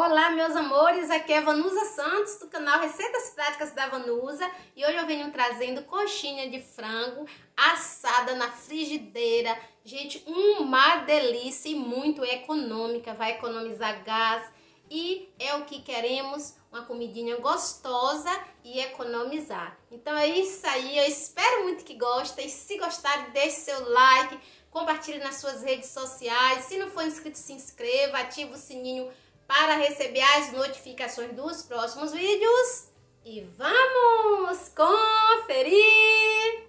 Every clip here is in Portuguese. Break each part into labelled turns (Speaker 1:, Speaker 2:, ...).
Speaker 1: Olá, meus amores, aqui é a Vanusa Santos, do canal Receitas Práticas da Vanusa. E hoje eu venho trazendo coxinha de frango assada na frigideira. Gente, uma delícia e muito econômica, vai economizar gás. E é o que queremos, uma comidinha gostosa e economizar. Então é isso aí, eu espero muito que gostem. Se gostarem, deixe seu like, compartilhe nas suas redes sociais. Se não for inscrito, se inscreva, ative o sininho para receber as notificações dos próximos vídeos. E vamos conferir!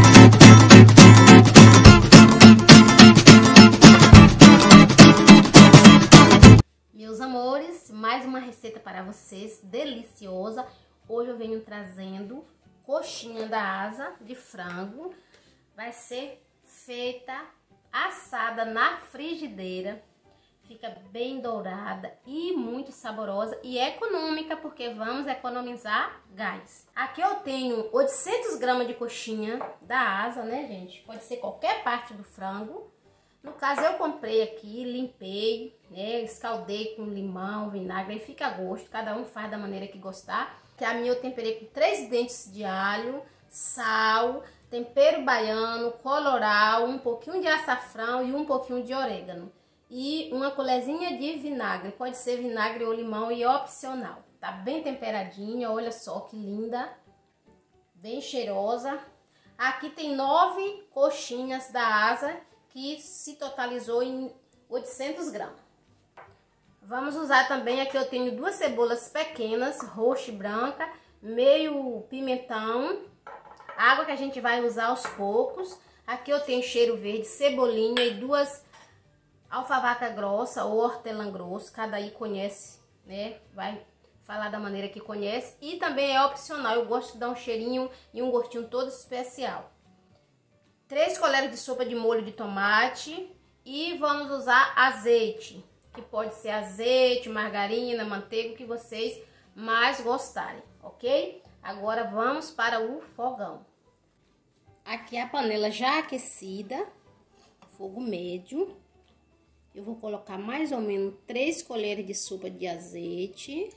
Speaker 1: Meus amores, mais uma receita para vocês, deliciosa. Hoje eu venho trazendo coxinha da asa de frango. Vai ser feita assada na frigideira. Fica bem dourada e muito saborosa e econômica, porque vamos economizar gás. Aqui eu tenho 800 gramas de coxinha da asa, né, gente? Pode ser qualquer parte do frango. No caso, eu comprei aqui, limpei, né? Escaldei com limão, vinagre, aí fica a gosto. Cada um faz da maneira que gostar. Que a minha eu temperei com 3 dentes de alho, sal, tempero baiano, colorau, um pouquinho de açafrão e um pouquinho de orégano. E uma colherzinha de vinagre, pode ser vinagre ou limão e opcional. Tá bem temperadinha, olha só que linda, bem cheirosa. Aqui tem 9 coxinhas da asa, que se totalizou em 800 gramas. Vamos usar também, aqui eu tenho 2 cebolas pequenas, roxa e branca, meio pimentão, água que a gente vai usar aos poucos. Aqui eu tenho cheiro verde, cebolinha e 2 alfavaca grossa ou hortelã grosso, cada aí conhece, né? Vai falar da maneira que conhece. E também é opcional, eu gosto de dar um cheirinho e um gostinho todo especial. 3 colheres de sopa de molho de tomate e vamos usar azeite, que pode ser azeite, margarina, manteiga, o que vocês mais gostarem, ok? Agora vamos para o fogão. Aqui a panela já aquecida, fogo médio. Eu vou colocar mais ou menos 3 colheres de sopa de azeite.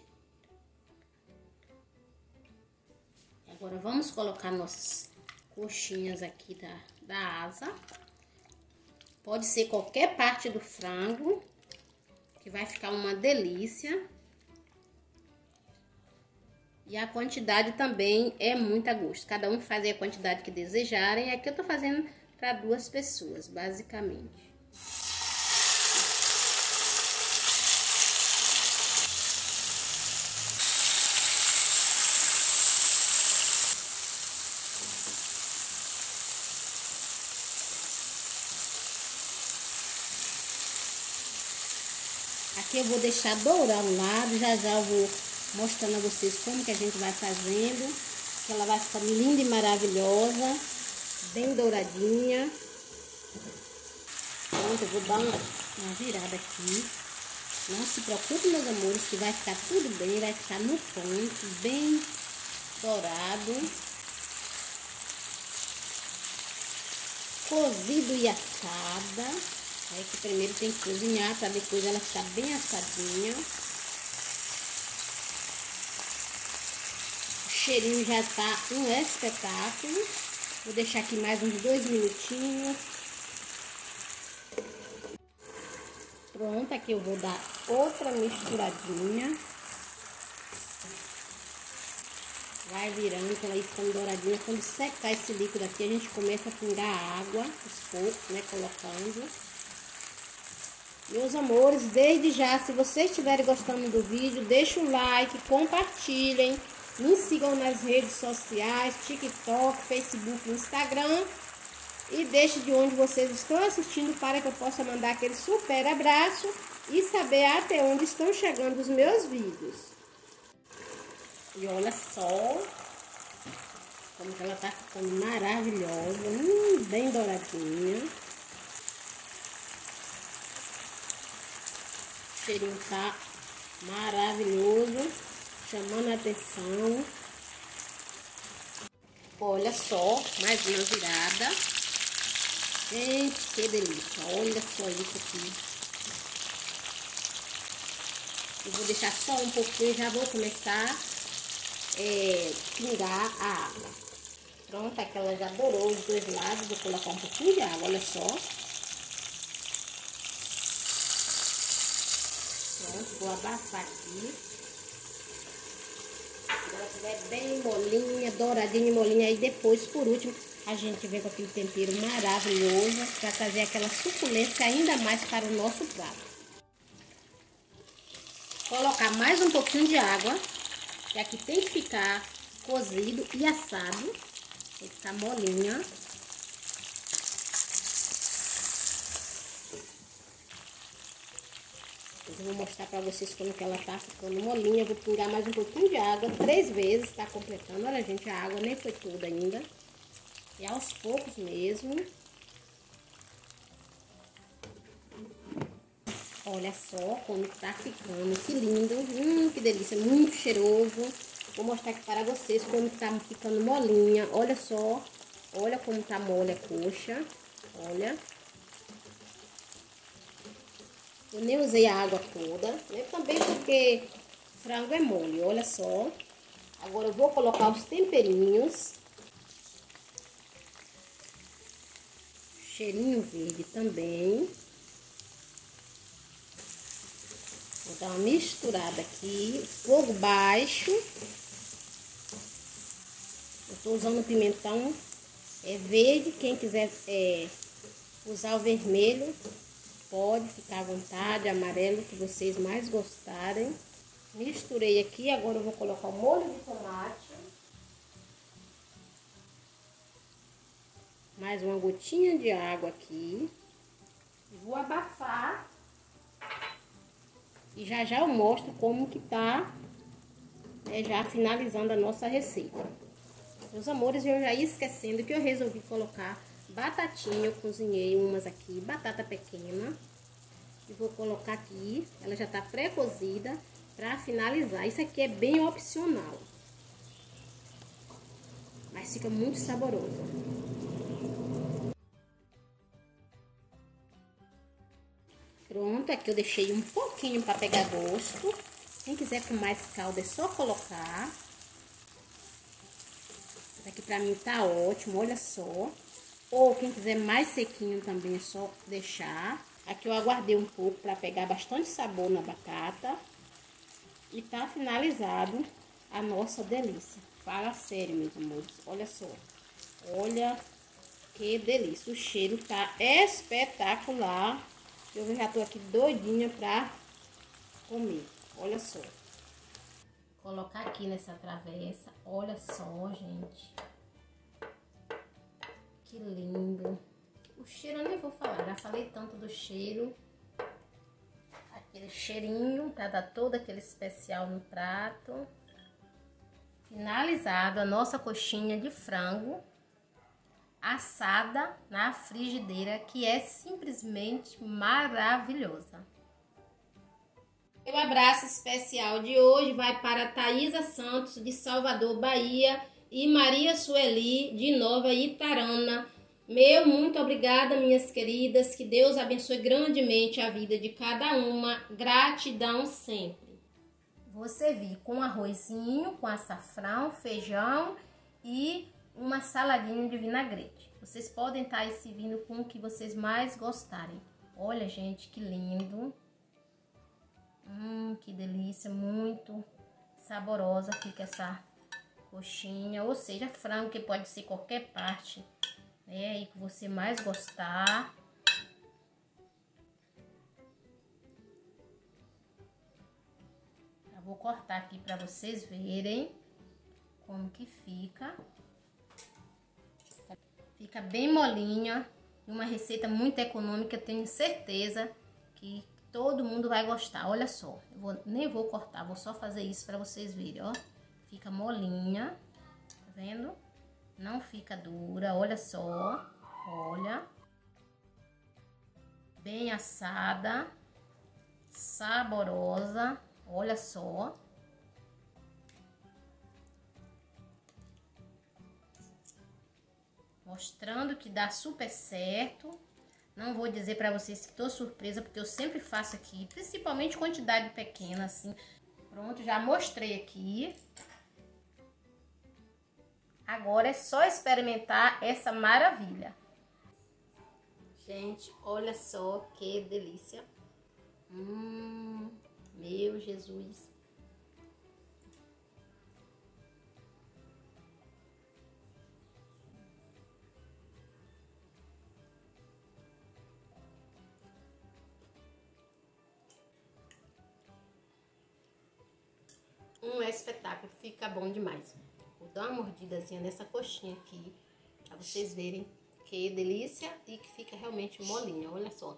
Speaker 1: Agora vamos colocar nossas coxinhas aqui da asa. Pode ser qualquer parte do frango, que vai ficar uma delícia. E a quantidade também é muito a gosto. Cada um faz a quantidade que desejarem. Aqui eu tô fazendo para 2 pessoas, basicamente. Aqui eu vou deixar dourar um lado, já eu vou mostrando a vocês como que a gente vai fazendo. Que ela vai ficar linda e maravilhosa, bem douradinha. Pronto, eu vou dar uma virada aqui. Não se preocupe, meus amores, que vai ficar tudo bem, vai ficar no ponto, bem dourado. Cozido e assada. Aí que primeiro tem que cozinhar para depois ela ficar bem assadinha. O cheirinho já tá um espetáculo. Vou deixar aqui mais uns 2 minutinhos. Pronto, aqui eu vou dar outra misturadinha. Vai virando, ela aí ficando douradinha. Quando secar esse líquido aqui, a gente começa a pingar água, aos poucos, né, colocando. Meus amores, desde já, se vocês estiverem gostando do vídeo, deixa um like, compartilhem, me sigam nas redes sociais, TikTok, Facebook, Instagram, e deixe de onde vocês estão assistindo para que eu possa mandar aquele super abraço e saber até onde estão chegando os meus vídeos. E olha só como que ela tá ficando maravilhosa, bem douradinha. O cheirinho tá maravilhoso, chamando a atenção. Olha só, mais uma virada. Gente, que delícia. Olha só isso aqui. Eu vou deixar só um pouquinho, já vou começar pingar a água. Pronto, aqui ela já dourou os dois lados. Vou colocar um pouquinho de água, olha só. Pronto, vou abafar aqui. Quando ela estiver bem molinha, douradinha e molinha, aí depois, por último, a gente vem com aquele tempero maravilhoso para trazer aquela suculência ainda mais para o nosso prato. Colocar mais um pouquinho de água, que aqui tem que ficar cozido e assado, tem que ficar molinha. Eu vou mostrar pra vocês como que ela tá ficando molinha. Eu vou pingar mais um pouquinho de água, 3 vezes, tá completando. Olha, gente, a água nem foi toda ainda. E aos poucos mesmo. Olha só como tá ficando, que lindo, que delícia, muito cheiroso. Vou mostrar aqui para vocês como tá ficando molinha, olha só, olha como tá mole a coxa, olha. Eu nem usei a água toda, né? Também porque frango é mole, olha só. Agora eu vou colocar os temperinhos. Cheirinho verde também. Vou dar uma misturada aqui, fogo baixo. Eu tô usando pimentão verde, quem quiser usar o vermelho, pode ficar à vontade, amarelo, que vocês mais gostarem. Misturei aqui, agora eu vou colocar o molho de tomate. Mais uma gotinha de água aqui. Vou abafar. E já eu mostro como que tá, já finalizando a nossa receita. Meus amores, eu já ia esquecendo que eu resolvi colocar batatinha. Eu cozinhei umas aqui, batata pequena. E vou colocar aqui, ela já tá pré-cozida para finalizar. Isso aqui é bem opcional, mas fica muito saboroso. Pronto, aqui eu deixei um pouquinho para pegar gosto. Quem quiser com mais caldo é só colocar. Isso aqui pra mim tá ótimo, olha só. Ou quem quiser mais sequinho também é só deixar. Aqui eu aguardei um pouco para pegar bastante sabor na batata. E tá finalizado a nossa delícia. Fala sério, meus amores, olha só. Olha que delícia, o cheiro tá espetacular. Eu já tô aqui doidinha pra comer, olha só. Vou colocar aqui nessa travessa, olha só, gente. Que lindo. O cheiro eu nem vou falar, já falei tanto do cheiro. Aquele cheirinho pra dar todo aquele especial no prato. Finalizado a nossa coxinha de frango assada na frigideira, que é simplesmente maravilhosa. O abraço especial de hoje vai para Thaisa Santos, de Salvador, Bahia, e Maria Sueli, de Nova Itarana. Meu muito obrigada, minhas queridas, que Deus abençoe grandemente a vida de cada uma, gratidão sempre. Vou servir com arrozinho, com açafrão, feijão e uma saladinha de vinagrete. Vocês podem estar aí servindo com o que vocês mais gostarem. Olha, gente, que lindo. Que delícia, muito saborosa fica essa coxinha, ou seja, frango, que pode ser qualquer parte, né, aí que você mais gostar. Eu vou cortar aqui para vocês verem como que fica. Fica bem molinha, uma receita muito econômica, tenho certeza que todo mundo vai gostar. Olha só, nem vou cortar, vou só fazer isso para vocês verem, ó. Fica molinha, tá vendo? Não fica dura, olha só, olha. Bem assada, saborosa, olha só. Mostrando que dá super certo. Não vou dizer pra vocês que tô surpresa, porque eu sempre faço aqui, principalmente quantidade pequena, assim. Pronto, já mostrei aqui. Agora é só experimentar essa maravilha. Gente, olha só que delícia. Meu Jesus. É espetáculo, fica bom demais. Vou dar uma mordidazinha nessa coxinha aqui, pra vocês verem que delícia e que fica realmente molinha, olha só.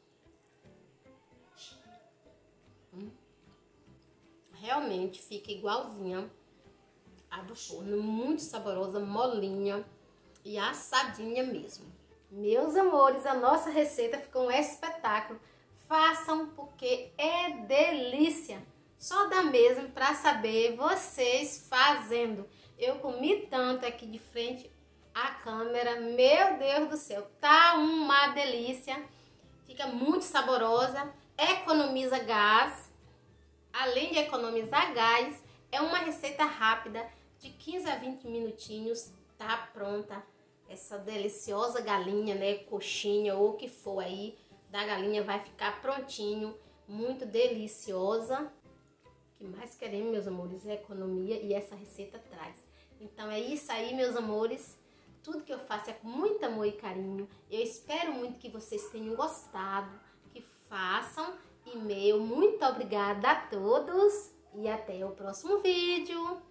Speaker 1: Realmente fica igualzinha a do forno, muito saborosa, molinha e assadinha mesmo. Meus amores, a nossa receita ficou um espetáculo. Façam porque é delícia. Só dá mesmo para saber vocês fazendo. Eu comi tanto aqui de frente à câmera, meu Deus do céu, tá uma delícia. Fica muito saborosa, economiza gás. Além de economizar gás, é uma receita rápida, de 15 a 20 minutinhos, tá pronta. Essa deliciosa galinha, né, coxinha ou o que for aí, da galinha vai ficar prontinho, muito deliciosa. O que mais queremos, meus amores, é economia e essa receita traz. Então é isso aí, meus amores. Tudo que eu faço é com muito amor e carinho. Eu espero muito que vocês tenham gostado, que façam. E meu muito obrigada a todos e até o próximo vídeo.